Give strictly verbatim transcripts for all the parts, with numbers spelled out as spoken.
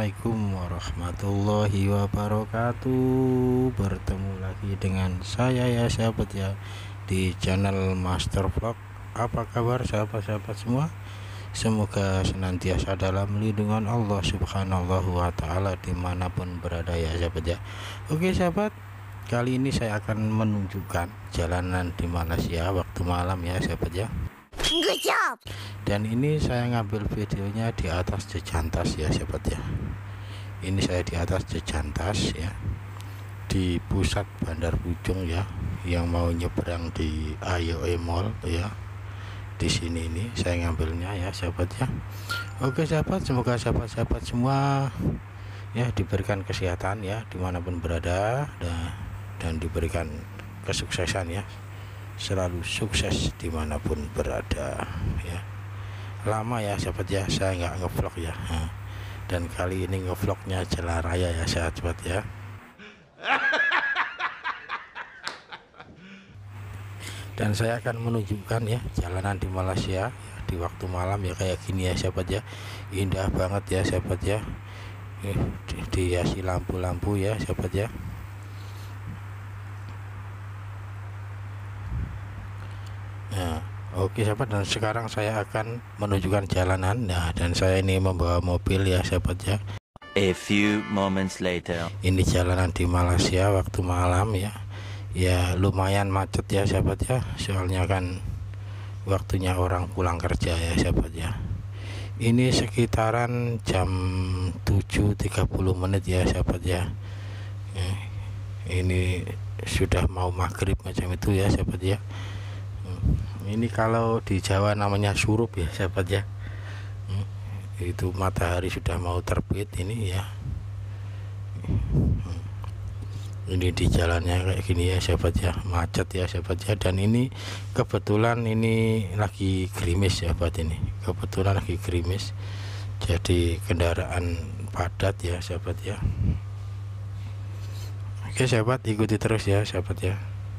Assalamualaikum warahmatullahi wabarakatuh. Bertemu lagi dengan saya ya sahabat ya, di channel Master Vlog. Apa kabar sahabat-sahabat semua? Semoga senantiasa dalam lindungan Allah subhanahu wa ta'ala dimanapun berada ya sahabat ya. Oke sahabat, kali ini saya akan menunjukkan jalanan di Malaysia waktu malam ya sahabat ya. Good job. Dan ini saya ngambil videonya di atas Jejantas ya sahabat ya. Ini saya di atas Jejantas ya, di pusat Bandar Pucung ya, yang mau nyebrang di Ayo E Mall ya. Di sini ini saya ngambilnya ya sahabat ya. Oke sahabat, semoga sahabat-sahabat semua ya diberikan kesehatan ya dimanapun berada, dan, dan diberikan kesuksesan ya, selalu sukses dimanapun berada ya. Lama ya sahabat ya saya nggak ngevlog ya, dan kali ini ngevlognya Jalan Raya ya sahabat ya. Dan saya akan menunjukkan ya jalanan di Malaysia ya, di waktu malam ya kayak gini ya sahabat ya. Indah banget ya sahabat ya, dihiasi lampu-lampu ya sahabat ya. Nah, oke sahabat, dan sekarang saya akan menunjukkan jalanan. Nah, dan saya ini membawa mobil ya sahabat ya. A few moments later. Ini jalanan di Malaysia waktu malam ya. Ya lumayan macet ya sahabat ya, soalnya kan waktunya orang pulang kerja ya sahabat ya. Ini sekitaran jam tujuh tiga puluh menit ya sahabat ya. Ini sudah mau maghrib macam itu ya sahabat ya. Ini kalau di Jawa namanya surup ya sahabat ya. Itu matahari sudah mau terbit ini ya. Ini di jalannya kayak gini ya sahabat ya, macet ya sahabat ya. Dan ini kebetulan ini lagi gerimis ya sahabat, ini kebetulan lagi gerimis, jadi kendaraan padat ya sahabat ya. Oke sahabat, ikuti terus ya sahabat ya.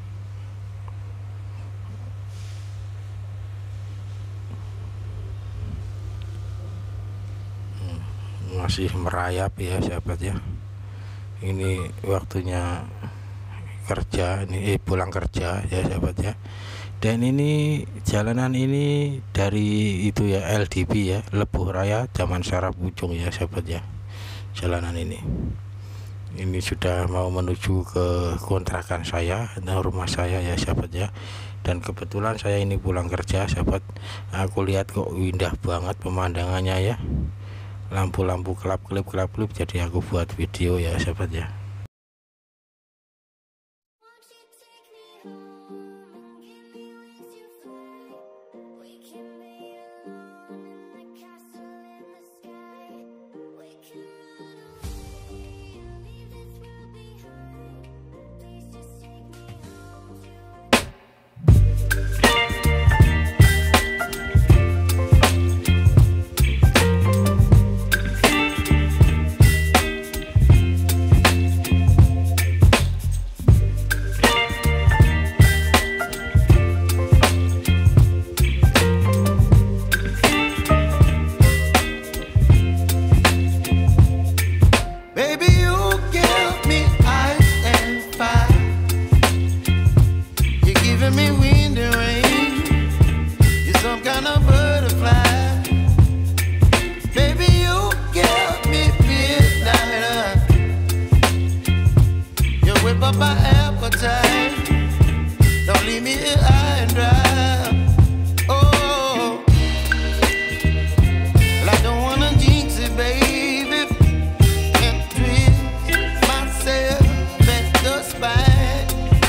Masih merayap ya sahabat ya. Ini waktunya kerja, ini eh, pulang kerja ya sahabat ya. Dan ini jalanan ini dari itu ya L D B ya, Lebuh Raya Taman Sari Pucung ya sahabat ya. Jalanan ini ini sudah mau menuju ke kontrakan saya, nah rumah saya ya sahabat ya. Dan kebetulan saya ini pulang kerja sahabat. Aku lihat kok indah banget pemandangannya ya, lampu-lampu kelap-kelip kelap-kelip, jadi aku buat video ya sahabat ya. My appetite, don't leave me here high and dry. Oh, well, I don't wanna jinx it, baby, and twist myself at the spine.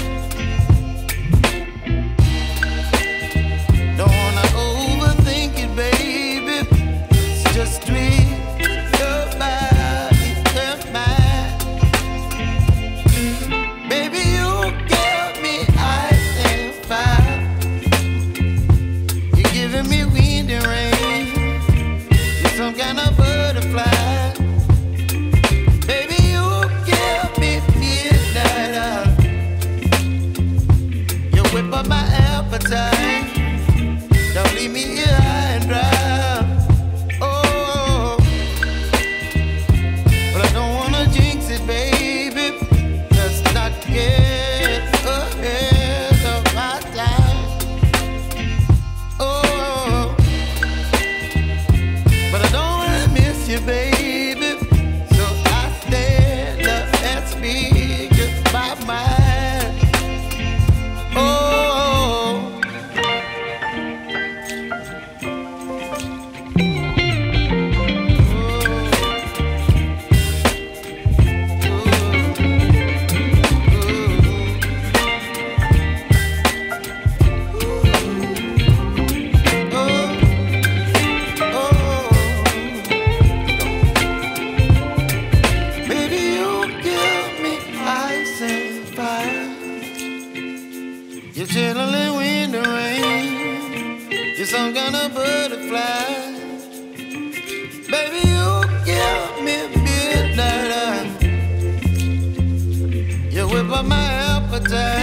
Don't wanna overthink it, baby, it's just twist your body and mine. Baby, you get fly. Baby, you give me midnight. You whip up my appetite.